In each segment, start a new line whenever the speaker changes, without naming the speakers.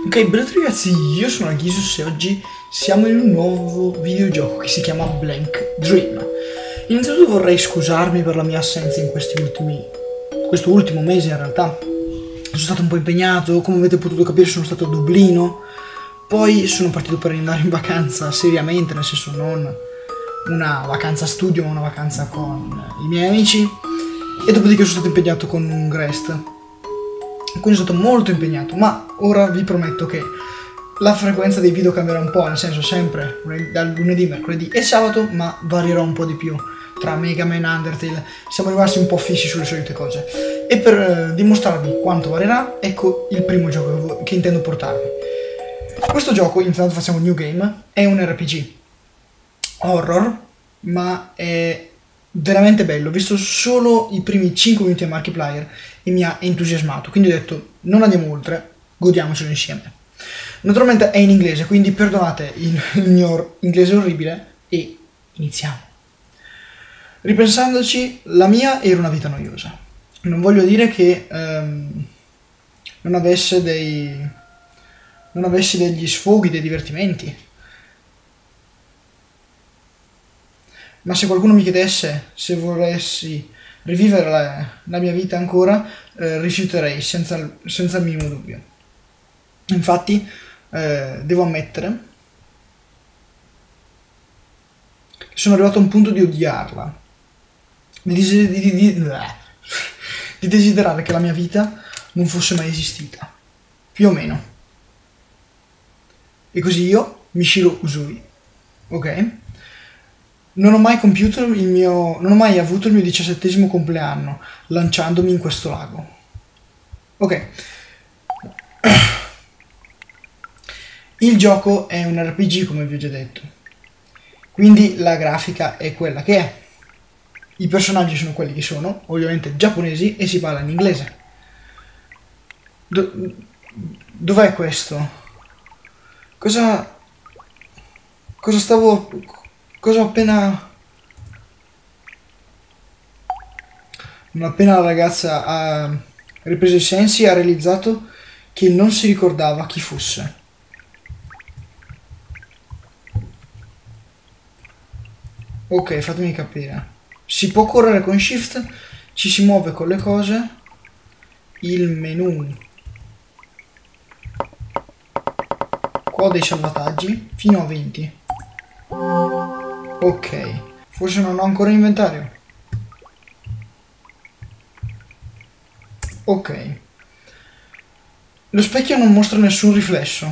Ok, bello ragazzi, io sono Alghisus e oggi siamo in un nuovo videogioco che si chiama Blank Dream. Innanzitutto vorrei scusarmi per la mia assenza in questo ultimo mese in realtà. Sono stato un po' impegnato, come avete potuto capire sono stato a Dublino, poi sono partito per andare in vacanza seriamente, nel senso non una vacanza studio ma una vacanza con i miei amici, e dopodiché sono stato impegnato con un Grest. Quindi sono stato molto impegnato, ma ora vi prometto che la frequenza dei video cambierà un po', nel senso sempre dal lunedì, mercoledì e sabato, ma varierò un po' di più tra Mega Man e Undertale. Siamo rimasti un po' fissi sulle solite cose. E per dimostrarvi quanto varierà, ecco il primo gioco che intendo portarvi. Questo gioco, intanto facciamo New Game, è un RPG horror, ma è veramente bello. Ho visto solo i primi 5 minuti a Markiplier e mi ha entusiasmato, quindi ho detto non andiamo oltre, godiamocelo insieme. Naturalmente è in inglese, quindi perdonate il mio inglese orribile e iniziamo. Ripensandoci, la mia era una vita noiosa. Non voglio dire che non avessi degli sfoghi, dei divertimenti. Ma se qualcuno mi chiedesse se volessi rivivere la mia vita ancora, rifiuterei senza il minimo dubbio. Infatti, devo ammettere che sono arrivato a un punto di odiarla, di desiderare che la mia vita non fosse mai esistita, più o meno. E così io, Michiru Usui, ok? Non ho mai avuto il mio 17° compleanno lanciandomi in questo lago. Ok. Il gioco è un RPG, come vi ho già detto. Quindi la grafica è quella che è. I personaggi sono quelli che sono, ovviamente giapponesi, e si parla in inglese. Dov'è questo? Cosa ho appena... Non appena la ragazza ha ripreso i sensi, ha realizzato che non si ricordava chi fosse. Ok, fatemi capire. Si può correre con Shift, ci si muove con le cose, il menu. Qua ho dei salvataggi, fino a 20. Ok, forse non ho ancora inventario. Ok. Lo specchio non mostra nessun riflesso.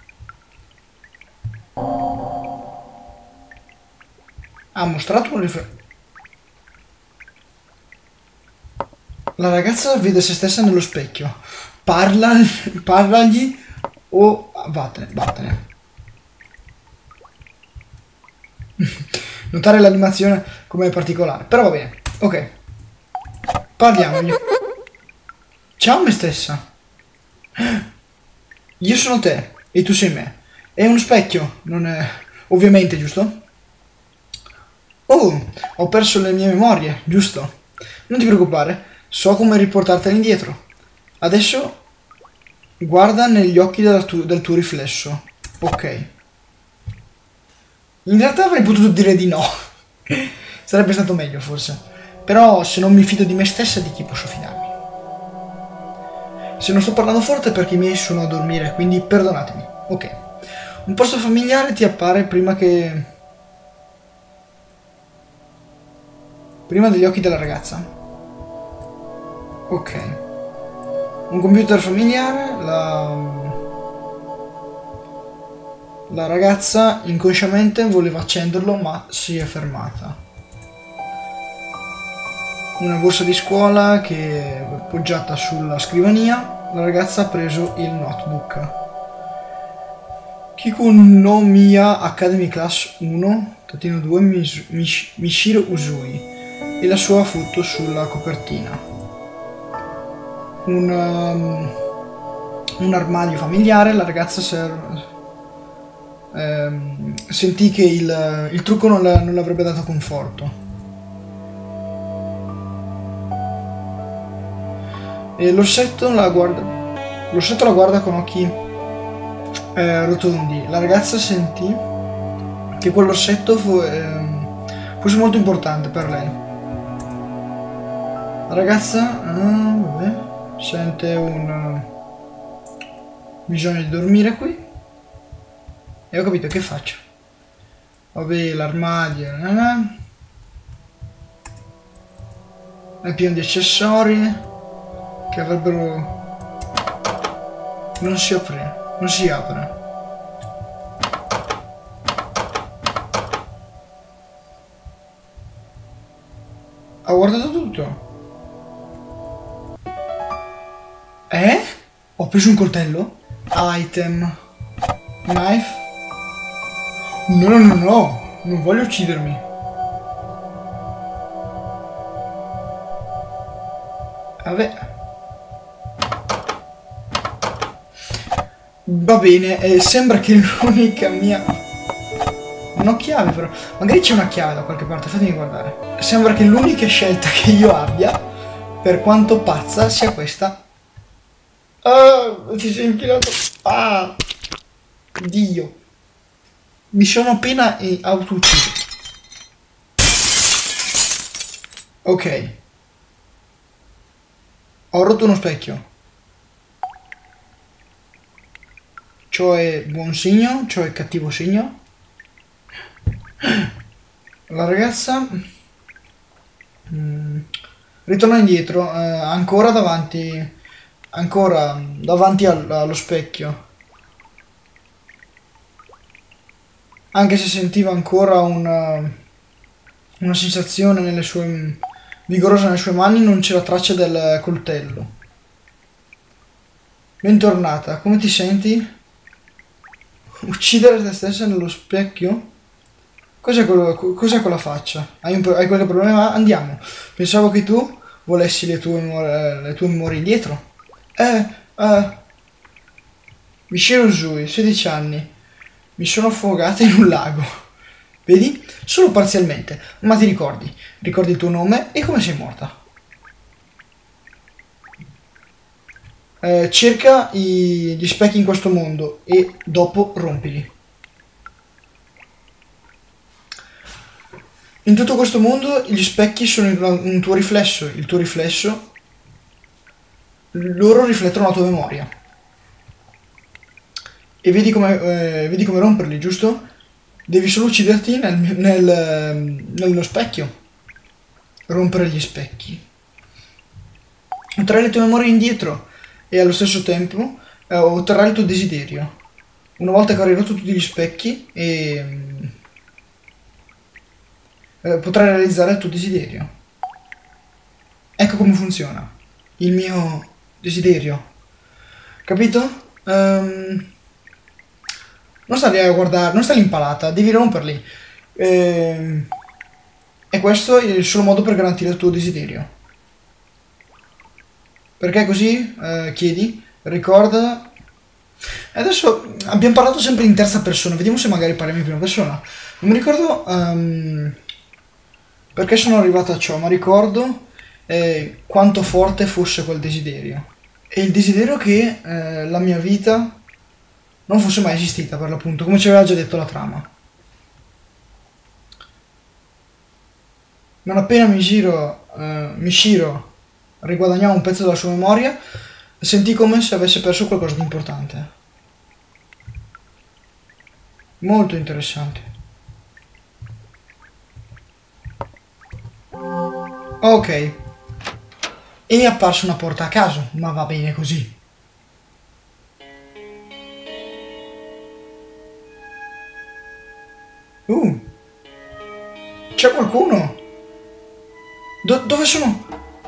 Ha mostrato un riflesso. La ragazza vede se stessa nello specchio. Parlagli o vattene, vattene. Notare l'animazione come è particolare, però va bene. Ok. Parliamogli. Ciao me stessa. Io sono te e tu sei me. È uno specchio, non è... Ovviamente, giusto? Oh, ho perso le mie memorie, giusto? Non ti preoccupare, so come riportartele indietro. Adesso guarda negli occhi del tuo riflesso. Ok. In realtà avrei potuto dire di no. Sarebbe stato meglio, forse. Però se non mi fido di me stessa, di chi posso fidarmi? Se non sto parlando forte è perché i miei sono a dormire, quindi perdonatemi. Ok. Un posto familiare ti appare prima degli occhi della ragazza. Ok. Un computer familiare, la ragazza inconsciamente voleva accenderlo ma si è fermata. Una borsa di scuola che è poggiata sulla scrivania, la ragazza ha preso il notebook. Kiku no Miya Academy Class 1-2 Michiru Usui e la sua foto sulla copertina. Un armadio familiare, la ragazza sentì che il trucco non le avrebbe dato conforto. E l'orsetto la guarda con occhi rotondi. La ragazza sentì che quell'orsetto fosse molto importante per lei. La ragazza vabbè, sente un bisogno di dormire qui e ho capito che faccio. Vabbè, l'armadio è pieno di accessori che avrebbero... non si apre. Ha guardato tutto. Ho preso un coltello? Item. Knife. No. Non voglio uccidermi. Vabbè. Va bene, sembra che l'unica mia... Non ho chiave però. Magari c'è una chiave da qualche parte, fatemi guardare. Sembra che l'unica scelta che io abbia, per quanto pazza, sia questa. Ti sei infilato. Dio. Mi sono appena auto-ucciso. Ok. Ho rotto uno specchio. Ciò è buon segno, ciò è cattivo segno. La ragazza ritorna indietro, ancora davanti allo specchio. Anche se sentiva ancora una sensazione vigorosa nelle sue mani, non c'era traccia del coltello. Bentornata, come ti senti? Uccidere te stessa nello specchio? Cos'è quella faccia? Hai qualche problema? Andiamo. Pensavo che tu volessi le tue memorie indietro. Michelle Uzui, 16 anni. Mi sono affogata in un lago. Vedi? Solo parzialmente, ma ti ricordi. Ricordi il tuo nome e come sei morta. Cerca gli specchi in questo mondo e dopo rompili. In tutto questo mondo gli specchi sono un tuo riflesso, il tuo riflesso, loro riflettono la tua memoria. E vedi come romperli, giusto? Devi solo ucciderti nello specchio. Rompere gli specchi. Otterrai le tue memorie indietro e allo stesso tempo otterrai il tuo desiderio. Una volta che avrai rotto tutti gli specchi potrai realizzare il tuo desiderio. Ecco come funziona il mio desiderio. Capito? Non sta lì a guardare, non sta lì impalata, devi romperli. E questo è il solo modo per garantire il tuo desiderio. Perché così? Chiedi, ricorda. Adesso abbiamo parlato sempre in terza persona, vediamo se magari parliamo in prima persona. Non mi ricordo perché sono arrivato a ciò, ma ricordo quanto forte fosse quel desiderio. E il desiderio che la mia vita non fosse mai esistita, per l'appunto, come ci aveva già detto la trama. Non appena Mishiro riguadagnava un pezzo della sua memoria, sentì come se avesse perso qualcosa di importante. Molto interessante. Ok. E è apparsa una porta a caso, ma va bene così. C'è qualcuno? Dove sono?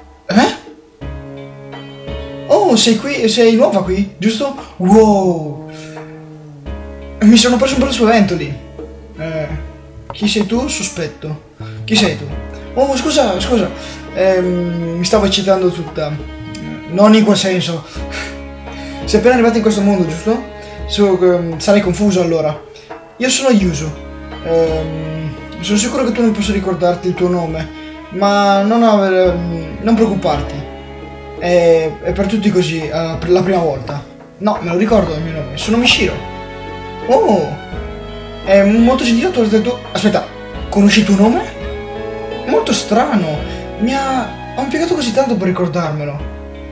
Oh, sei qui, sei nuova qui, giusto? Wow! Mi sono preso un bello spavento lì. Chi sei tu? Sospetto. Chi sei tu? Oh, scusa. Mi stavo eccitando tutta. Non in quel senso. Sei appena arrivato in questo mondo, giusto? Sarai confuso allora. Io sono Yuzu. Sono sicuro che tu non possa ricordarti il tuo nome, ma non preoccuparti. È per tutti così, per la prima volta. No, me lo ricordo il mio nome. Sono Mishiro. Oh! È molto gentile, tu hai detto... Aspetta, conosci il tuo nome? Molto strano. Ho impiegato così tanto per ricordarmelo.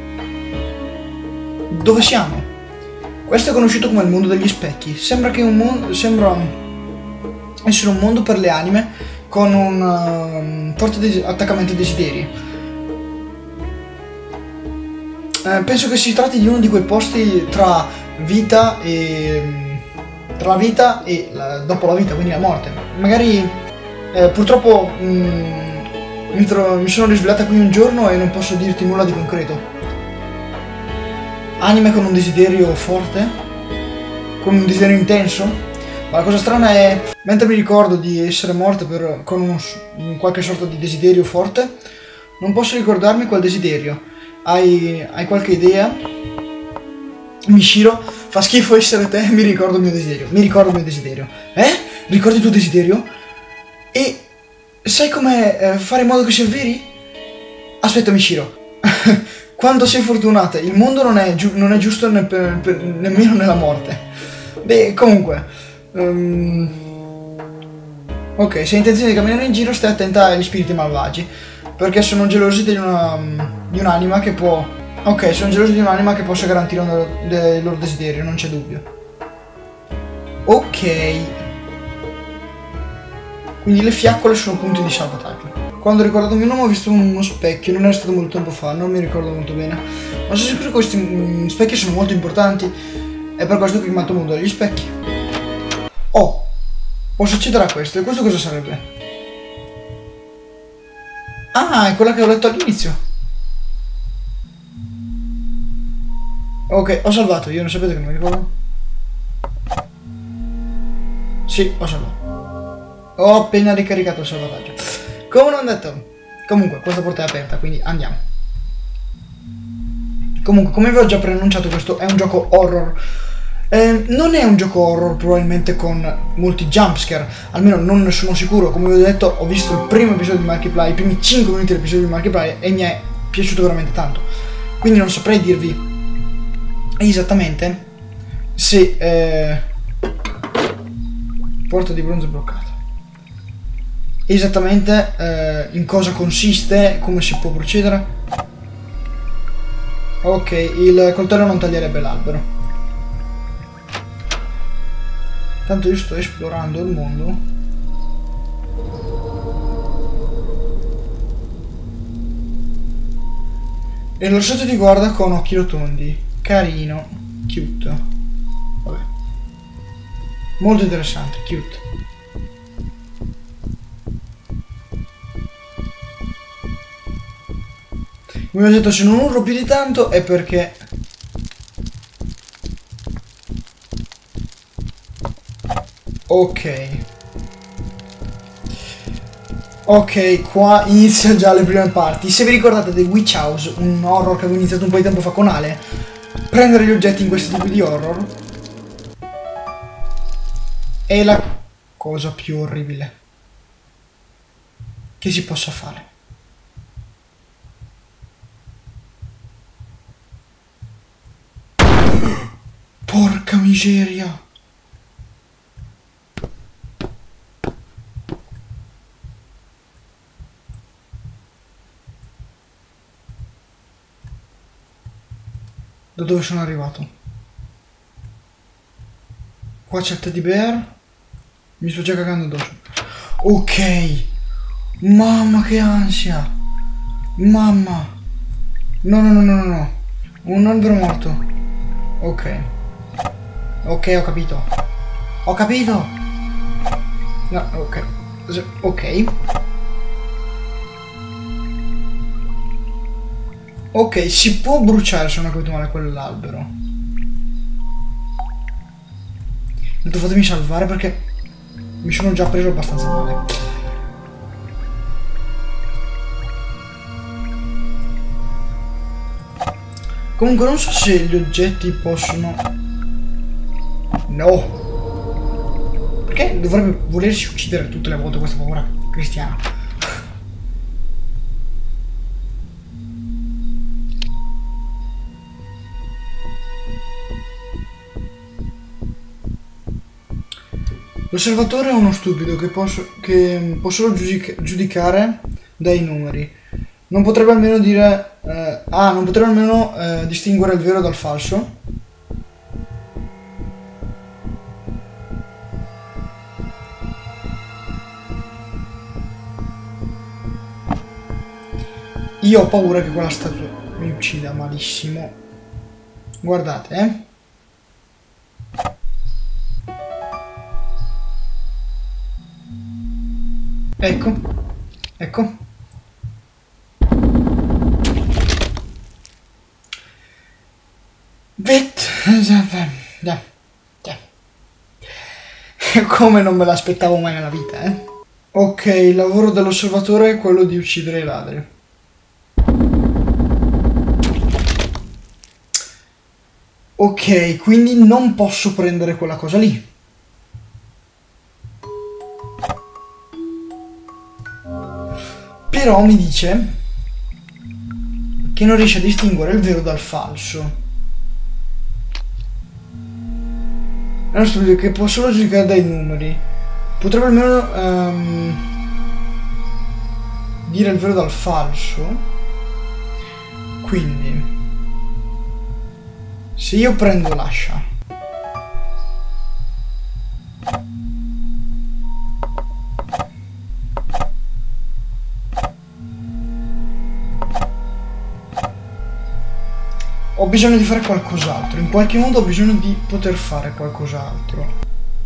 Dove siamo? Questo è conosciuto come il mondo degli specchi. Sembra essere un mondo per le anime con un forte attaccamento ai desideri. Penso che si tratti di uno di quei posti tra vita e... tra la vita e dopo la vita, quindi la morte. Magari purtroppo mi sono risvegliata qui un giorno e non posso dirti nulla di concreto. Anime con un desiderio forte? Con un desiderio intenso? Ma la cosa strana è, mentre mi ricordo di essere morta con qualche sorta di desiderio forte, non posso ricordarmi quel desiderio. Hai qualche idea? Mishiro, fa schifo essere te, mi ricordo il mio desiderio. Mi ricordo il mio desiderio. Ricordi il tuo desiderio? E sai come fare in modo che sia veri? Aspetta, Mishiro. Quanto sei fortunata, il mondo non è giusto nemmeno nella morte. Beh, comunque. Ok, se hai intenzione di camminare in giro, stai attenta agli spiriti malvagi. Perché sono gelosi di un'anima che può... Ok, sono gelosi di un'anima che possa garantire dei loro desideri, non c'è dubbio. Ok. Quindi le fiaccole sono punti di salvataggio. Quando ho ricordato il mio nome ho visto uno specchio, non era stato molto tempo fa, non mi ricordo molto bene. Ma sono sicuro che questi specchi sono molto importanti. È per questo che ho chiamato mondo degli specchi. Oh, posso accedere a questo, e questo cosa sarebbe? Ah, è quella che ho letto all'inizio. Ok, ho salvato, io non sapete che non mi ricordo. Sì, ho salvato. Ho appena ricaricato il salvataggio. Come non detto. Comunque, questa porta è aperta, quindi andiamo. Comunque, come vi ho già preannunciato, questo è un gioco horror. Non è un gioco horror probabilmente con molti jumpscare, almeno non ne sono sicuro. Come vi ho detto, ho visto il primo episodio di Markiplier, i primi 5 minuti dell'episodio di Markiplier, e mi è piaciuto veramente tanto. Quindi non saprei dirvi esattamente se... porta di bronzo bloccata. Esattamente in cosa consiste, come si può procedere. Ok, il coltello non taglierebbe l'albero. Tanto io sto esplorando il mondo. E l'orsetto ti guarda con occhi rotondi. Carino. Cute. Vabbè. Molto interessante, cute. Come ho detto, se non urlo più di tanto è perché... Ok. Ok, qua iniziano già le prime parti. Se vi ricordate The Witch House, un horror che avevo iniziato un po' di tempo fa con Ale, prendere gli oggetti in questi tipi di horror è la cosa più orribile che si possa fare. Porca miseria! Da dove sono arrivato? Qua c'è il teddy bear. Mi sto già cagando addosso. Ok. Mamma che ansia. Mamma. No, no, no, no, no, no. Un albero morto. Ok. Ok, ho capito. Ho capito. No, ok. Ok. Ok, si può bruciare se non ho capito male quell'albero. Fatemi salvare perché mi sono già preso abbastanza male. Comunque non so se gli oggetti possono... No! Perché dovrebbe volersi uccidere tutte le volte questa povera cristiana? L'osservatore è uno stupido che può solo giudicare dai numeri. Non potrebbe almeno dire... non potrebbe almeno distinguere il vero dal falso? Io ho paura che quella statua mi uccida malissimo. Guardate, Ecco. Ecco. Come non me l'aspettavo mai nella vita, Ok, il lavoro dell'osservatore è quello di uccidere i ladri. Ok, quindi non posso prendere quella cosa lì. Però mi dice che non riesce a distinguere il vero dal falso. È uno stupido che può solo giudicare dai numeri. Potrebbe almeno dire il vero dal falso. Quindi se io prendo l'ascia ho bisogno di fare qualcos'altro, in qualche modo ho bisogno di poter fare qualcos'altro.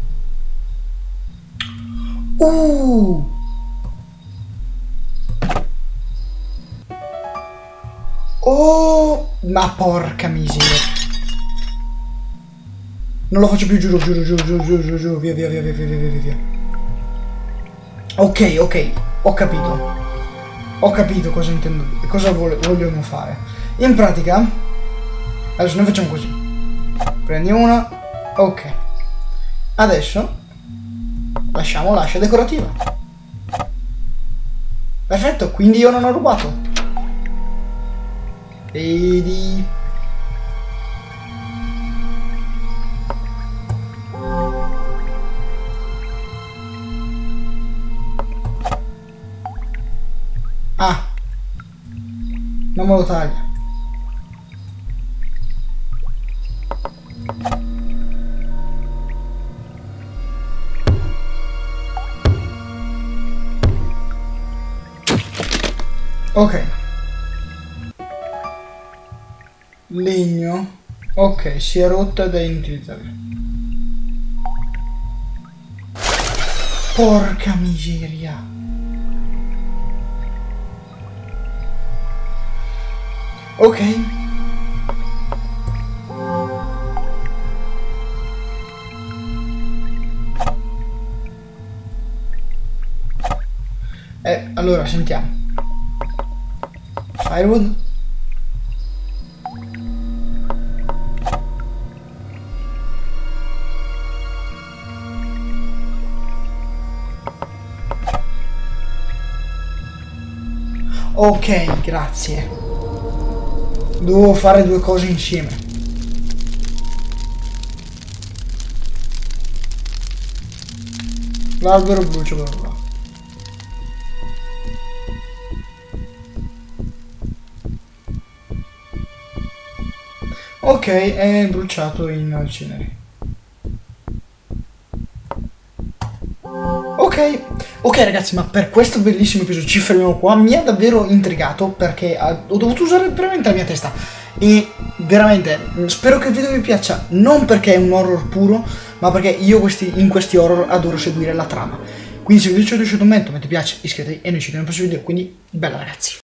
Oh, ma porca miseria. Non lo faccio più, giuro, via, via. Ok, ho capito. Ho capito cosa intendo, cosa vogliamo fare. In pratica, adesso noi facciamo così. Prendi una, ok. Adesso lasciamo l'ascia decorativa. Perfetto, quindi io non ho rubato. Vedi? Non me lo taglia. Ok. Legno. Ok, si è rotta ed è inutilizzabile. Porca miseria. Ok. Allora, sentiamo. Firewood. Ok, grazie. Devo fare due cose insieme. L'albero brucia, bla bla. Ok, è bruciato in ceneri. Ok ragazzi, ma per questo bellissimo episodio ci fermiamo qua. Mi ha davvero intrigato perché ho dovuto usare veramente la mia testa. E veramente spero che il video vi piaccia, non perché è un horror puro, ma perché io in questi horror adoro seguire la trama. Quindi se il video vi è piaciuto, metti piace, iscrivetevi e noi ci vediamo nel prossimo video. Quindi bella ragazzi.